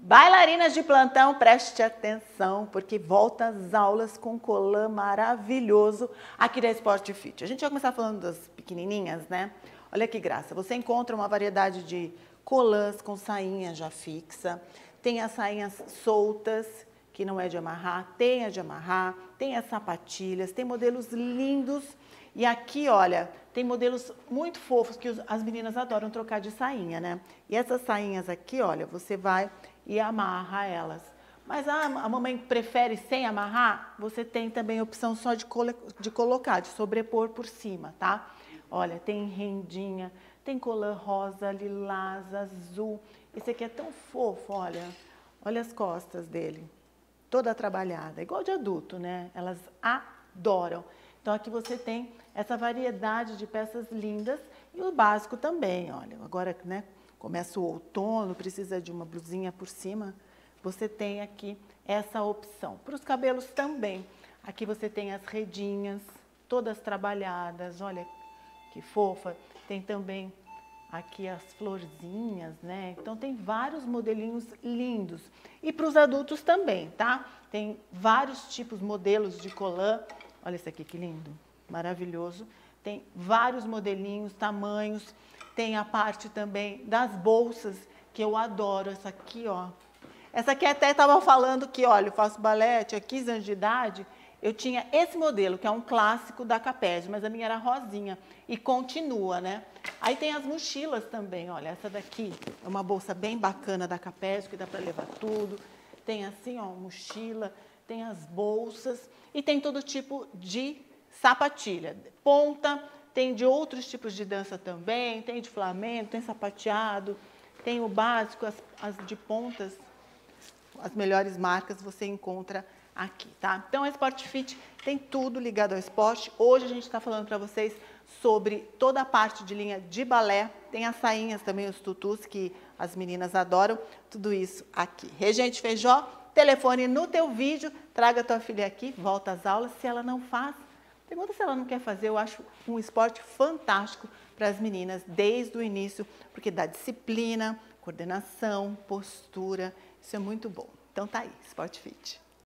Bailarinas de plantão, preste atenção, porque volta às aulas com colã maravilhoso aqui da Sport Fit. A gente vai começar falando das pequenininhas, né? Olha que graça, você encontra uma variedade de colãs com sainha já fixa, tem as sainhas soltas, que não é de amarrar, tem a de amarrar, tem as sapatilhas, tem modelos lindos. E aqui, olha, tem modelos muito fofos que as meninas adoram trocar de sainha, né? E essas sainhas aqui, olha, você vai e amarra elas. Mas a mamãe prefere sem amarrar? Você tem também a opção só de colocar, de sobrepor por cima, tá? Olha, tem rendinha, tem colã rosa, lilás, azul. Esse aqui é tão fofo, olha. Olha as costas dele, toda trabalhada, igual de adulto, né? Elas adoram. Então aqui você tem essa variedade de peças lindas e o básico também, olha. Agora, né, começa o outono, precisa de uma blusinha por cima, você tem aqui essa opção. Para os cabelos também, aqui você tem as redinhas, todas trabalhadas, olha que fofa. Tem também aqui as florzinhas, né? Então tem vários modelinhos lindos. E para os adultos também, tá? Tem vários tipos, modelos de colã. Olha esse aqui que lindo, maravilhoso. Tem vários modelinhos, tamanhos. Tem a parte também das bolsas, que eu adoro. Essa aqui, ó. Essa aqui até estava falando que, olha, eu faço balé, tinha 15 anos de idade. Eu tinha esse modelo, que é um clássico da Capesio, mas a minha era rosinha. E continua, né? Aí tem as mochilas também, olha. Essa daqui é uma bolsa bem bacana da Capesio, que dá para levar tudo. Tem assim, ó, mochila. Tem as bolsas e tem todo tipo de sapatilha. Ponta, tem de outros tipos de dança também, tem de flamenco, tem sapateado, tem o básico, as de pontas, as melhores marcas você encontra aqui, tá? Então a Sport Fit tem tudo ligado ao esporte. Hoje a gente está falando para vocês sobre toda a parte de linha de balé, tem as sainhas também, os tutus que as meninas adoram, tudo isso aqui. Regente Feijó, telefone no teu vídeo, traga tua filha aqui, volta às aulas. Se ela não faz, pergunta se ela não quer fazer. Eu acho um esporte fantástico para as meninas desde o início, porque dá disciplina, coordenação, postura, isso é muito bom. Então tá aí, Sport Fit.